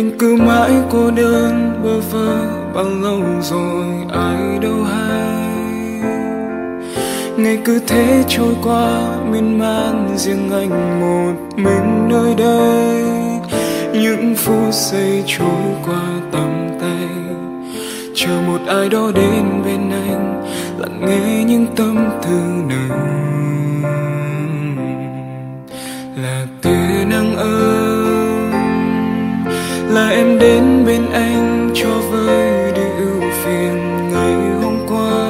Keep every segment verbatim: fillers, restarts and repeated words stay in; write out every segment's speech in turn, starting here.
Anh cứ mãi cô đơn bơ vơ, bao lâu rồi ai đâu hay. Ngày cứ thế trôi qua miên man, riêng anh một mình nơi đây. Những phút giây trôi qua tầm tay, chờ một ai đó đến bên anh, lặng nghe những tâm tư nồng. Là tia nắng ấm, là em đến bên anh cho vơi đi ưu phiền ngày hôm qua.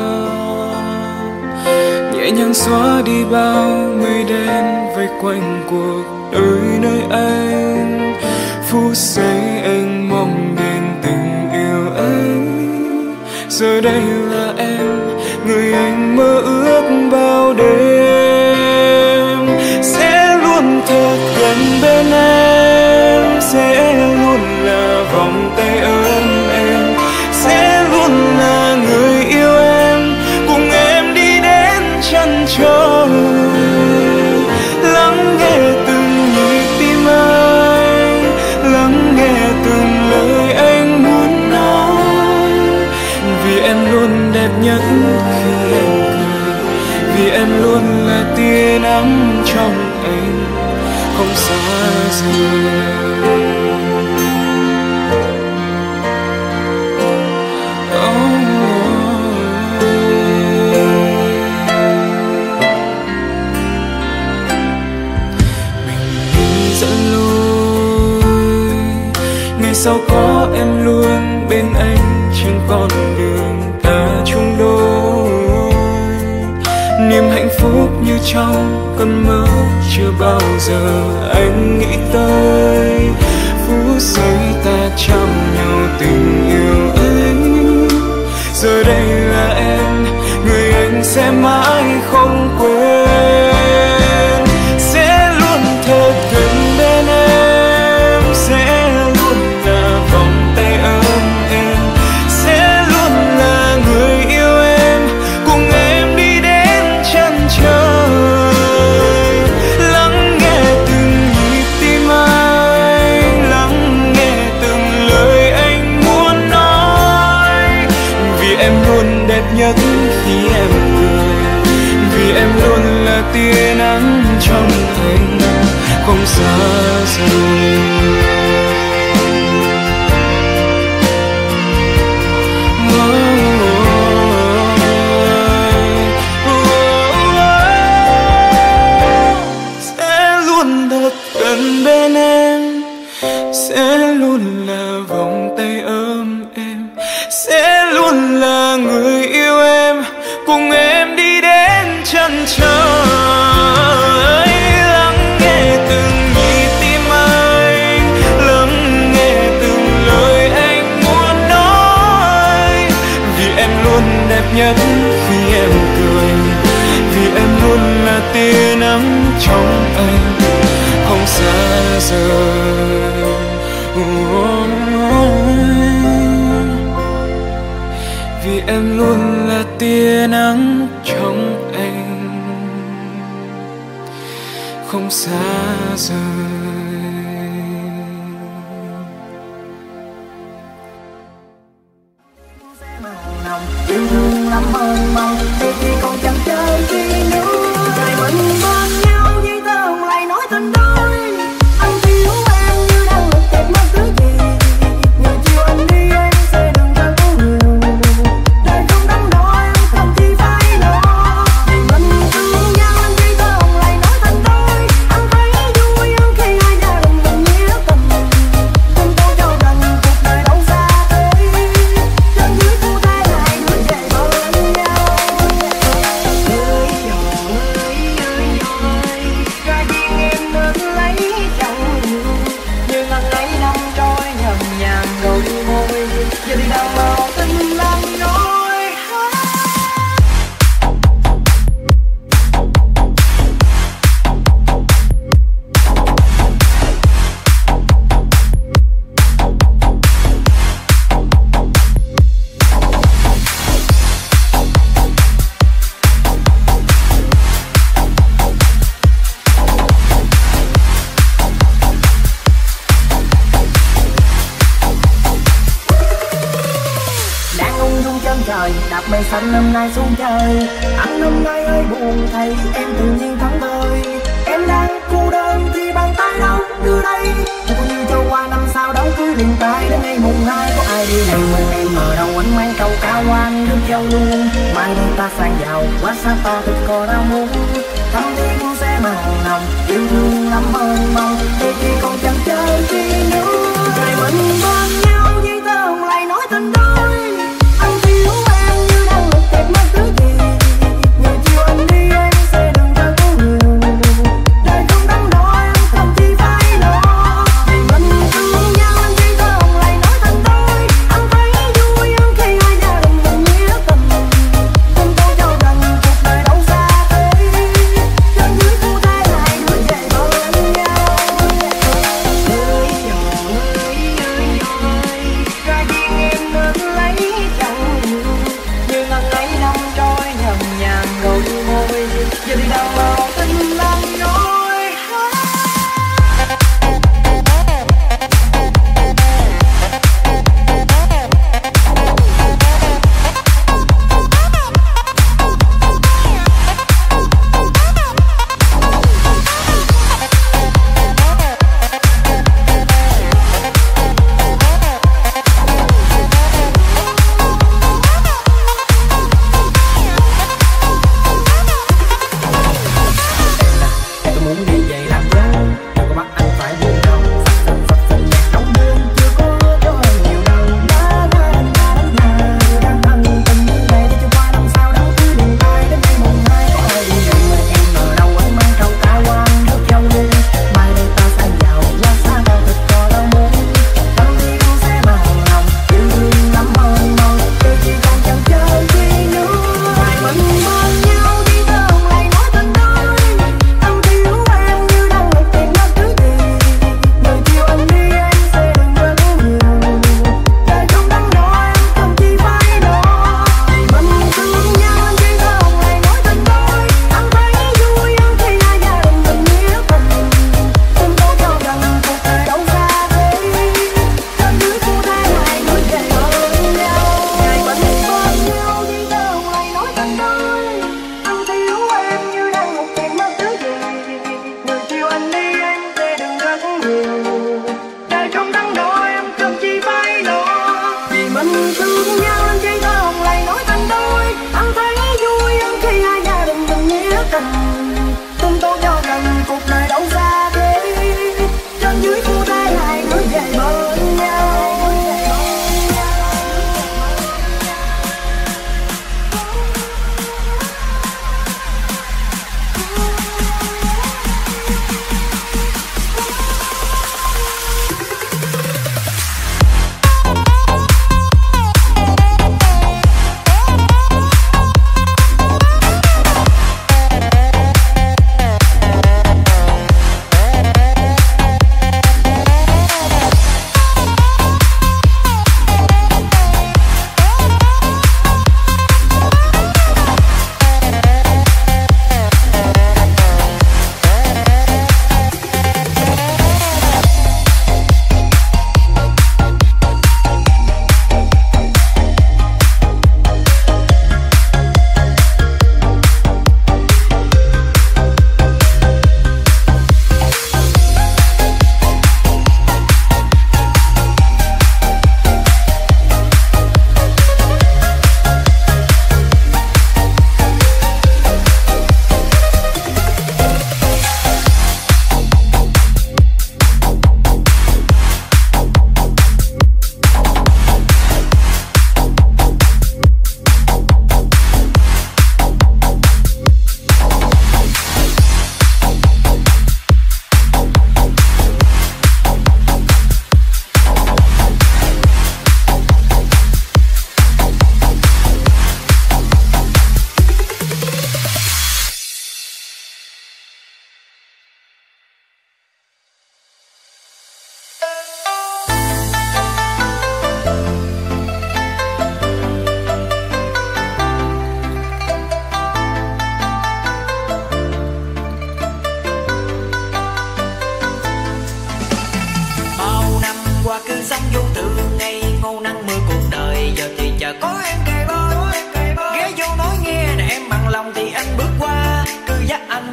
Nhẹ nhàng xóa đi bao mây đen vây quanh cuộc đời nơi anh. Phút giây anh mong đến tình yêu ấy, giờ đây là em, người anh mơ ước bao đêm. Sẽ luôn thật gần bên em, sẽ luôn là vòng tay ấm em, sẽ luôn là người yêu em, cùng em đi đến chân trời. Lắng nghe từng nhịp tim anh, lắng nghe từng lời anh muốn nói. Vì em luôn đẹp nhất khi em cười, vì em luôn là tia nắng trong anh, không xa rời. Sao có em luôn bên anh trên con đường ta chung đôi. Niềm hạnh phúc như trong cơn mơ chưa bao giờ anh nghĩ tới. Phút giây ta chạm nhau tình yêu ấy, giờ đây là em, người anh sẽ mãi không quên. Sẽ luôn thật gần bên em, sẽ vòng tay ấm em, sẽ luôn là người yêu em, cùng em đi đến chân trời. Lắng nghe từng nhịp tim anh, lắng nghe từng lời anh muốn nói. Vì em luôn đẹp nhất khi em cười, vì em luôn là tia nắng trong anh, không xa rời. Bên em sẽ luôn là vòng tay ấm em, sẽ luôn là người yêu em, cùng em đi đến chân trời. Lắng nghe từng nhịp tim anh, lắng nghe từng lời anh muốn nói. Vì em luôn đẹp nhất khi em cười, vì em luôn là tia nắng trong anh, không xa rời. Vì em luôn là tia nắng trong anh, không xa rời. Yêu thương lắm hơn mong thì còn chẳng chơi gì nữa. Ngày mình bên nhau như tơ lại nói tình đôi. Anh thiếu em như đang lật kẹt mất thứ gì. Ngày chiều anh đi em sẽ đừng cho có người. Đời không đắn đo em không chi phải lo. Vì mình thương nhau anh như tơ lại nói tình đôi. Anh thấy vui hơn khi ai mây xanh năm nay xuống trời. Anh năm nay hơi buồn thấy em tự nhiên thẫn thờ. Em đang cô đơn thì bàn tay đâu đưa đây. Cô như cho qua năm sau đám cưới liền tay đến ngày mùng hai. Có ai đi này mừng em ở đâu anh mang câu cao anh nước châu luôn. Mai đây ta sang giàu quá xa ta thật có đau muốn. Thăm đi cũng sẽ mà nồng yêu thương lắm ơn mong. Để khi còn chẳng chờ chi nữa. Ngày mình bên nhau với ta không lại nói tình đôi. Anh thiếu em như đang lục kẹt mất thứ gì. Ngày chiều anh đi em sẽ đừng cho có nhiều. Đời không đáng nói anh không chỉ phải lo. Vì mình thương nhau anh với ta không lại nói tình đôi. Anh thấy vui hơn khi hai gia đình mình nghĩa tình. Không tôi cho rằng cuộc đời đâu xa thế. Trên dưới khu thế hai đứa về bên nhau.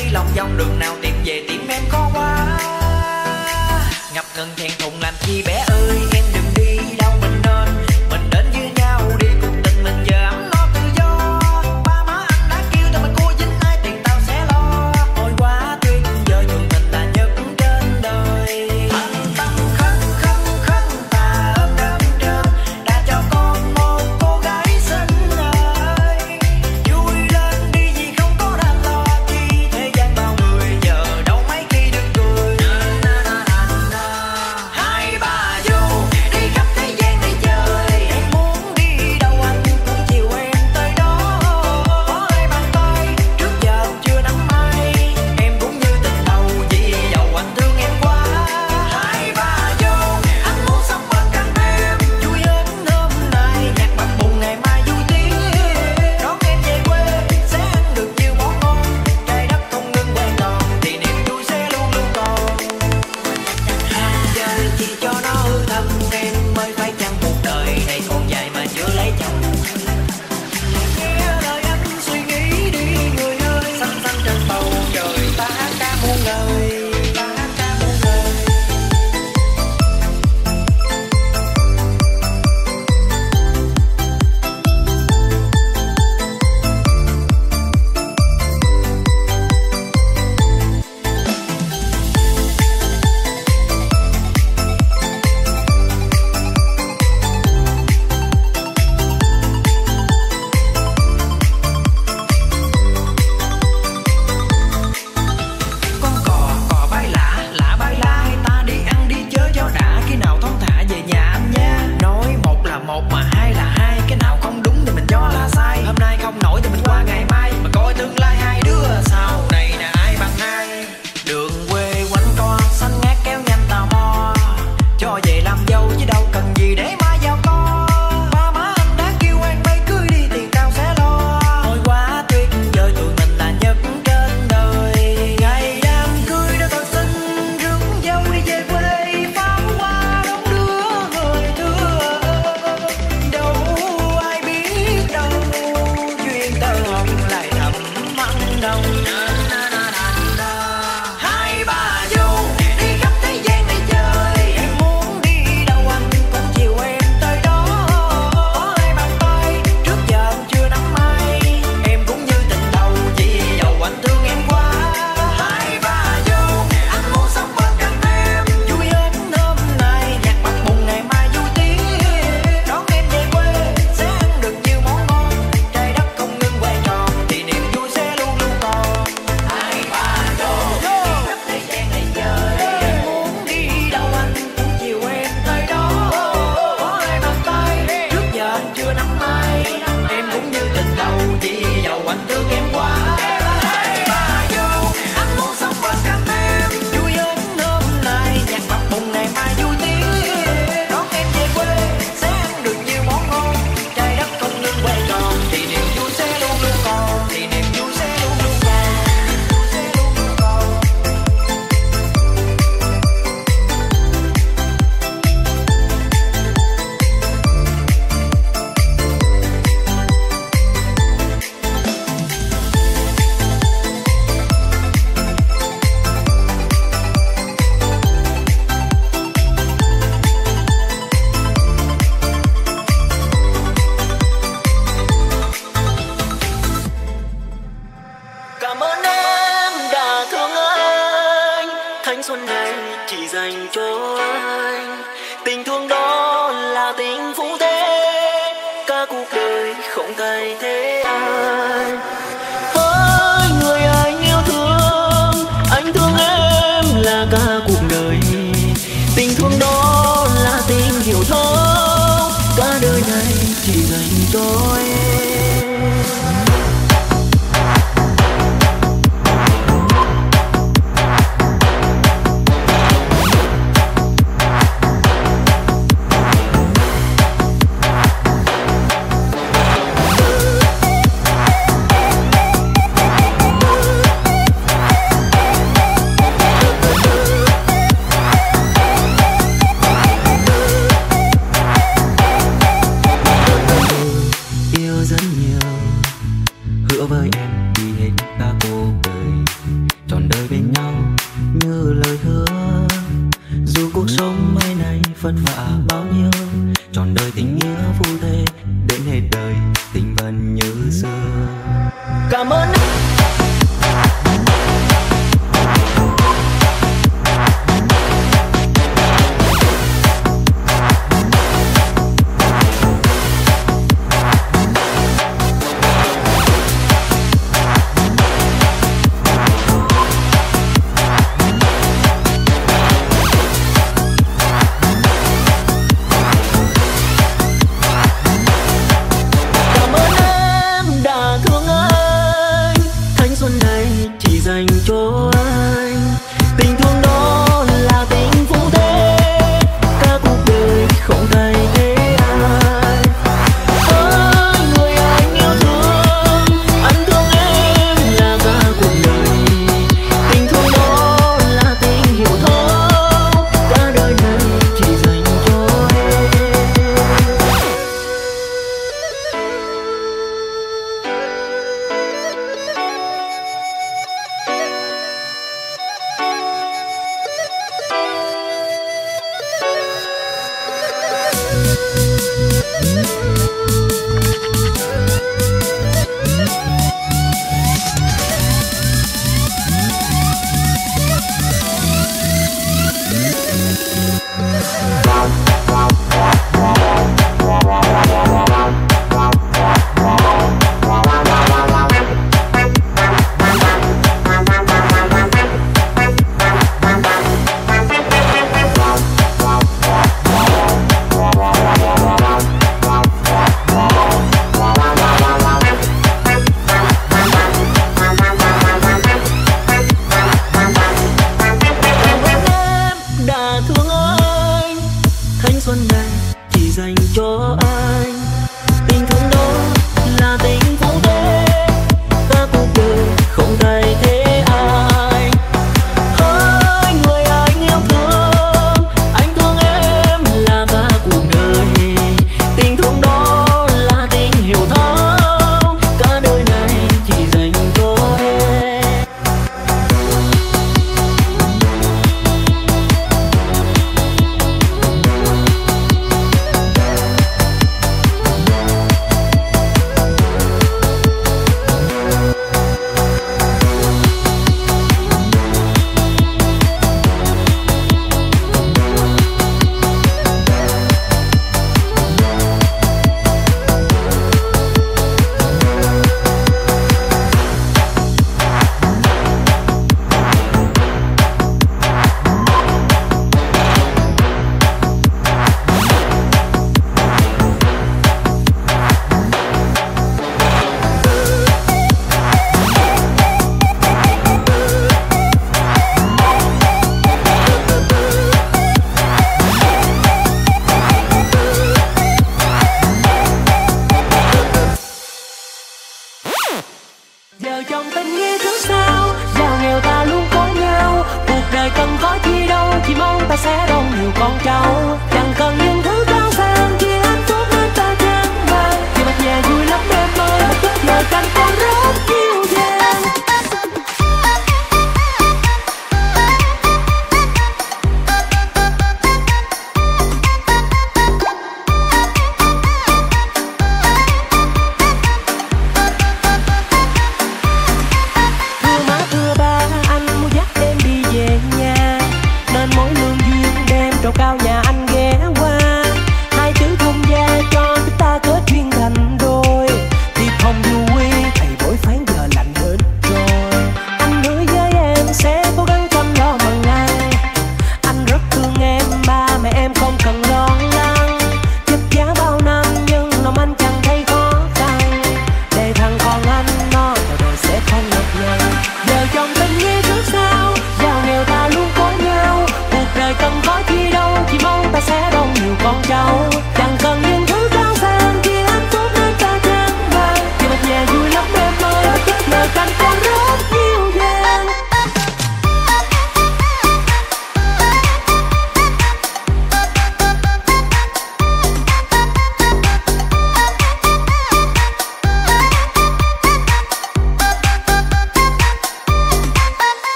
đi lòng vòng đường nào tìm về tìm em khó quá. Ngập ngừng thẹn thùng làm chi bé ơi, em đừng đi đâu mình nên mình đến với nhau đi cùng tình mình giờ ấm no tự do. Ba má anh đã kêu tao mình cô dính ai tiền tao sẽ lo. Ôi quá tuyệt vời dù mình là nhất trên đời. Anh tâm khấn khấn khấn ta ôm đơm đơm đã cho con một cô gái xinh ơi. Vui lên đi vì không có đàn lo chi thế gian bao người giờ đâu mấy khi được cười. Hai bà vô đi khắp thế gian để chơi, em muốn đi đâu anh cũng chiều em tới đó. Có hai bàn tay trước giờ chưa nắm ai, em cũng như tình đầu vì dầu anh thương em quá. Hai bà vô anh muốn sống bên cạnh em, vui hơn hôm nay nhạc bập bùng ngày mai vui tiếng. Đón em về quê sẽ ăn được nhiều món ngon, trái đất không ngừng quay tròn thì niềm vui sẽ luôn luôn còn. Giờ chỉ cho nó hư thầm em mới phải chăng cuộc đời này còn dài mà chưa lấy chồng. Nghe lời anh suy nghĩ đi người ơi, xanh xanh trên bầu trời ta hát ca muôn lời, ta hát ca muôn lời. Con cò cò bay lạ lạ bay la, hai ta đi ăn đi chơi cho đã, khi nào thong thả về nhà anh nha. Nói một là một mà hai là hai, cái nào không đúng thì mình cho là sai. Hôm nay không nổi thì mình qua ngày mai, mà coi tương lai hai đứa sau này là ai bằng ai. Đường quê quanh co xanh ngát kéo nhanh tò mò, cho về làm dâu chứ đâu cần gì để mai giàu có. Ba má anh đã kêu anh bay cưới đi tiền tao sẽ lo. Ôi quá tuyệt vời tụi mình là nhất trên đời. Ngày đám cưới đã thật xinh rước dâu đi về quê, pháo hoa đón đưa người thương. Đâu ai biết đâu duyên tơ hồng lại thầm mặn nồng. Hai bà vô đi khắp thế gian để chơi, em muốn đi đâu anh cũng chiều em tới đó. Có hai bàn tay trước giờ anh chưa nắm ai, em cũng như tình đầu vì dầu anh thương em quá. Hai bà vô anh muốn sống bên cạnh em, vui hơn hôm nay nhạc bập bùng ngày mai vui tiếng. Đón em về quê sẽ ăn được nhiều món ngon, trái đất không ngừng quay tròn thì niềm vui sẽ luôn luôn còn. Hai bà vô đi khắp thế gian để chơi, em muốn đi đâu anh cũng chiều em tới đó. Có hai bàn tay trước giờ anh chưa nắm ai, em cũng như tình đầu vì dầu anh thương em quá. Hai bà vô anh muốn sống bên cạnh em, vui hơn hôm nay nhạc bập bùng ngày mai vui tiếng. Đón em về quê sẽ ăn được nhiều món ngon, trái đất không ngừng quay tròn thì niềm vui sẽ luôn luôn còn, thì niềm vui sẽ luôn luôn còn, sẽ luôn luôn còn. Cảm ơn em đã thương anh, thanh xuân này chỉ dành cho anh. Tình thương đó là tình phú thế, cả cuộc đời không thay thế ai. Hỡi người anh yêu thương, anh thương em là cả cuộc đời. Tình thương đó là tình hiểu thấu, cả đời này chỉ dành cho em. vất vả bao nhiêu, trọn đời tình nghĩa phu thê, đến hết đời tình vẫn như xưa. Cảm ơn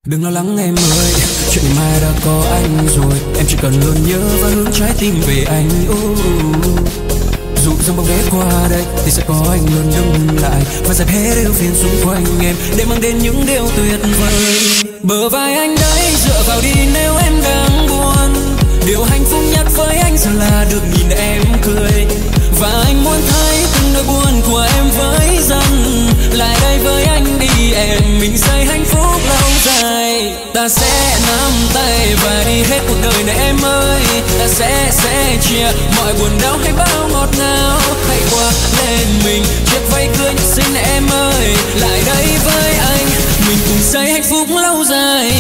Đừng lo lắng em ơi, chuyện ngày mai đã có anh rồi. Em chỉ cần luôn nhớ và hướng trái tim về anh. uh. Dù dòng bóng ghé qua đây thì sẽ có anh luôn đứng lại và dẹp hết ưu phiền xung quanh em để mang đến những điều tuyệt vời. Bờ vai anh đấy dựa vào đi nếu em đang buồn. Điều hạnh phúc nhất với anh giờ là được nhìn em cười, và anh muốn thấy từng nỗi buồn của em với dần. Lại đây với anh đi em, mình xây hạnh phúc lâu dài. Ta sẽ nắm tay và đi hết cuộc đời này em ơi. Ta sẽ sẽ chia mọi buồn đau hay bao ngọt ngào. Hãy qua lên mình chiếc váy cưới nhất xinh em ơi. Lại đây với anh, mình cùng xây hạnh phúc lâu dài.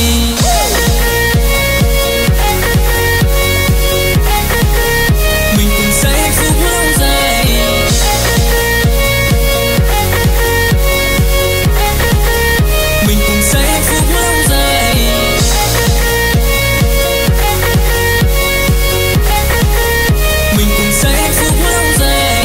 Mình cùng xây hạnh phúc lâu dài. Mình cùng xây hạnh phúc lâu dài. Mình cùng xây hạnh phúc lâu dài.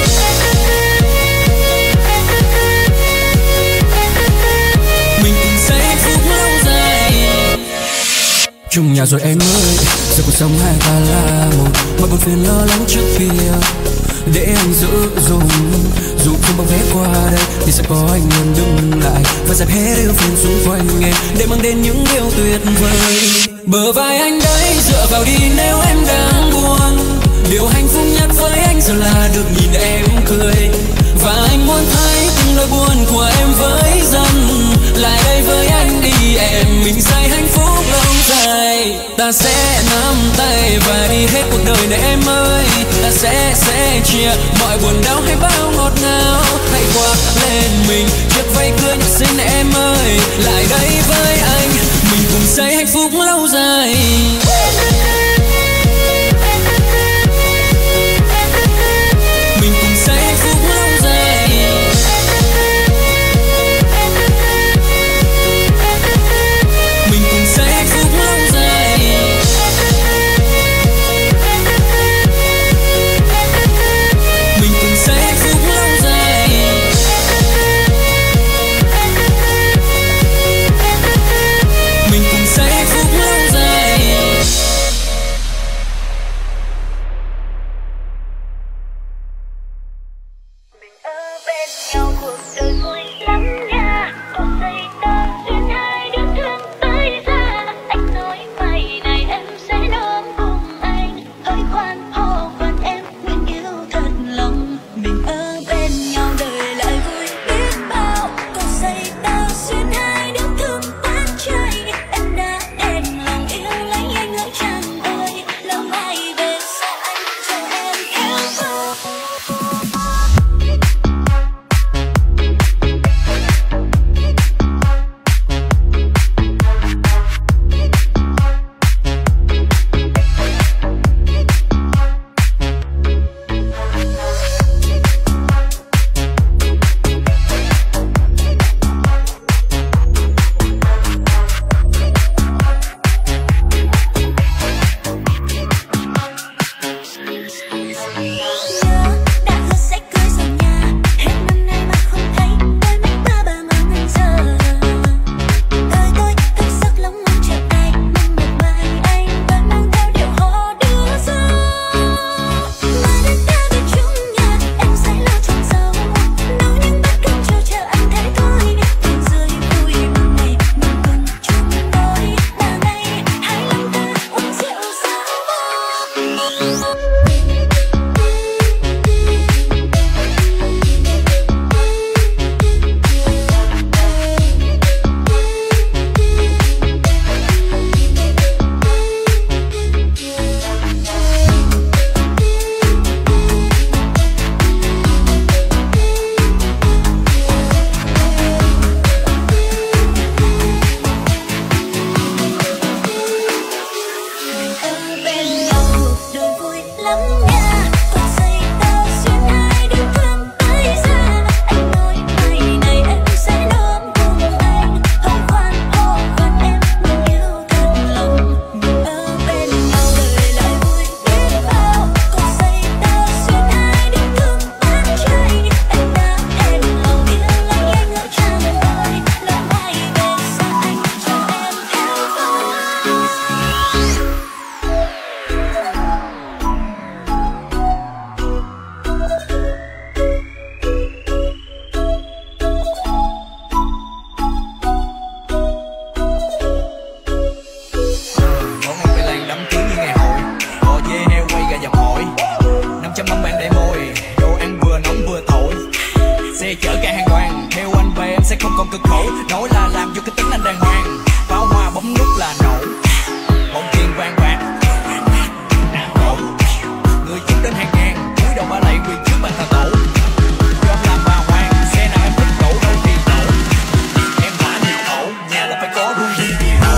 Mình cùng xây hạnh phúc lâu dài. Chung nhà rồi em ơi, giờ cuộc sống hai ta là một. Mọi buồn phiền lo lắng trước kia để anh giữ dùng. Dù không bao vé qua đây thì sẽ có anh luôn đứng lại và dẹp hết ưu phiền xung quanh em để mang đến những điều tuyệt vời. Bờ vai anh đấy dựa vào đi nếu em đang buồn. Điều hạnh phúc nhất với anh giờ là được nhìn em cười, và anh muốn thấy từng nỗi buồn của em với dần. Lại đây với anh đi em, mình xây hạnh phúc lâu dài. Ta sẽ nắm tay và đi hết cuộc đời này em ơi. Ta sẽ sẽ chia mọi buồn đau hay bao ngọt ngào. Hãy qua lên mình chiếc váy cưới nhất xinh em ơi. Lại đây với anh, mình cùng xây hạnh phúc lâu dài. Mình cùng xây hạnh phúc lâu dài. Mình cùng xây hạnh phúc lâu dài. Mình cùng xây hạnh phúc lâu dài. Mình cùng xây hạnh phúc lâu dài. không còn cực khổ. Nổi là làm vô cái tính anh đàng hoàng, pháo hoa bấm nút là nổ, bông tiền vàng bạc nổ. Người chúng đến hàng ngàn, cúi đầu ba lạy quỳ trước bàn thờ tổ. Cho em làm bà hoàng, xe nào em thích đổ đâu thì đổ. Em đã nhiều khổ, nhà là phải có đuôi đi thì đổ.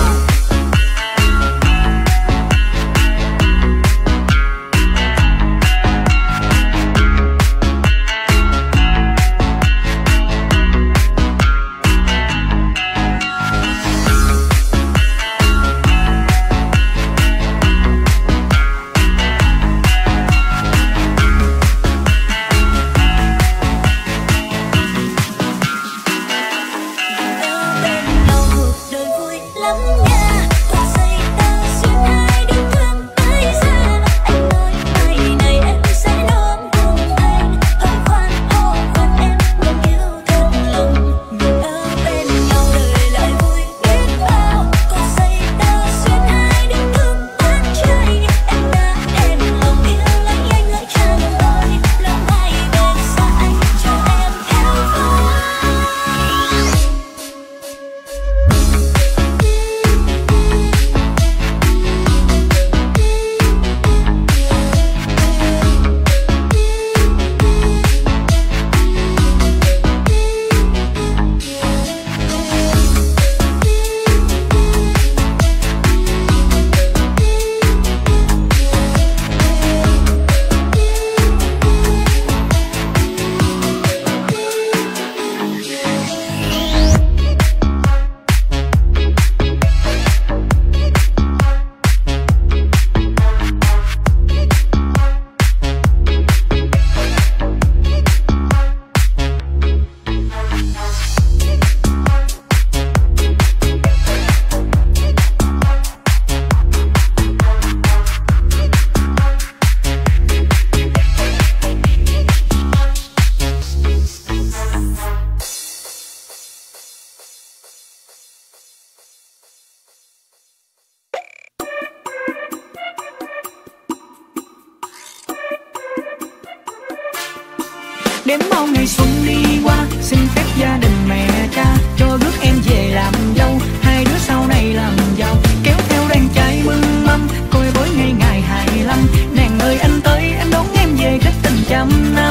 Đếm bao ngày xuân đi qua, xin phép gia đình mẹ cha cho rước em về làm dâu. Hai đứa sau này làm giàu, kéo theo đàn trai mừng mâm, coi bối ngày ngày hai mươi lăm. Nàng ơi anh tới, anh đón em về cách tình trăm năm.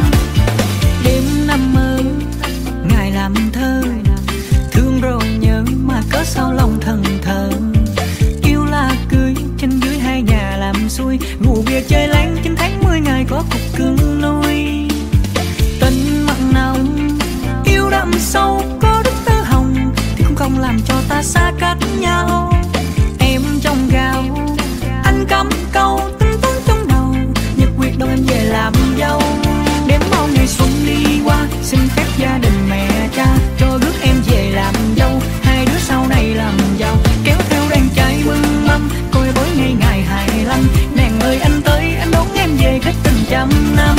Đêm năm mơ, ngày làm thơ, thương rồi nhớ mà cớ sao lòng thần thờ. Yêu là cưới, trên dưới hai nhà làm xuôi, ngủ bia chơi láng chín tháng mười ngày có cục cưng nuôi. Tình mặn nồng, yêu đậm sâu, có đức tơ hồng thì cũng không làm cho ta xa cách nhau. Em trong gạo, anh cắm câu tính toán trong đầu, nhật quyết đâu em về làm dâu. Đếm bao ngày xuân đi qua, xin phép gia đình mẹ cha cho rước em về làm dâu. Hai đứa sau này làm giàu, kéo theo đàn trai mừng mâm, coi bối ngày ngày hai mươi lăm. Nàng ơi anh tới, anh đón em về cách tình trăm năm.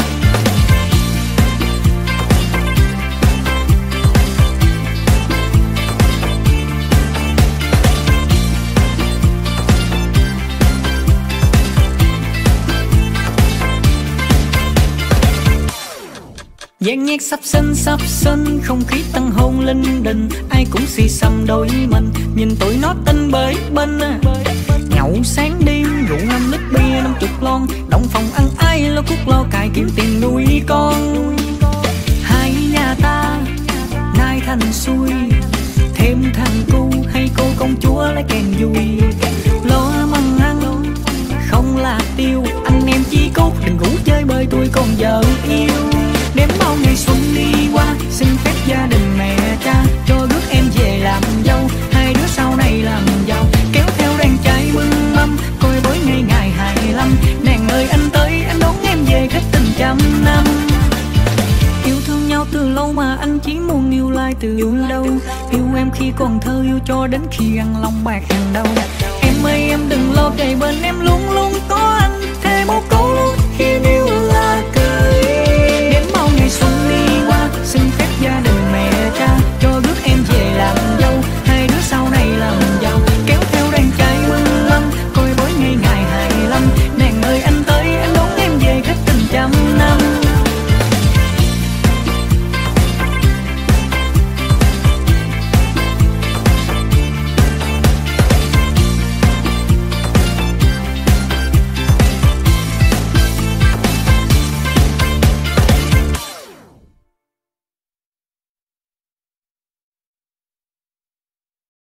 Gian nhạc sắp sinh sắp sinh, không khí tăng hôn linh đình, ai cũng xì xăm đôi mình, nhìn tụi nó tinh bới bên. Nhậu sáng đêm rượu năm lít bia năm chục lon, động phòng ăn ai lo cuốc lo cài kiếm tiền nuôi con. Hai nhà ta nay thành xuôi, thêm thằng cu hay cô công chúa lấy kèn vui. Lo măng ăn không là tiêu, anh em chỉ cốt đừng ngủ chơi bơi tôi còn vợ yêu. Đếm bao ngày xuân đi qua, xin phép gia đình mẹ cha cho rước em về làm dâu. Hai đứa sau này làm giàu, kéo theo đàn trai mừng mâm, coi bối ngày ngày hai mươi lăm. Nàng ơi anh tới, anh đón em về cách tình trăm năm. Yêu thương nhau từ lâu mà anh chỉ muốn yêu lại từ đâu. Yêu em khi còn thơ, yêu cho đến khi ăn lòng bạc hàng đầu.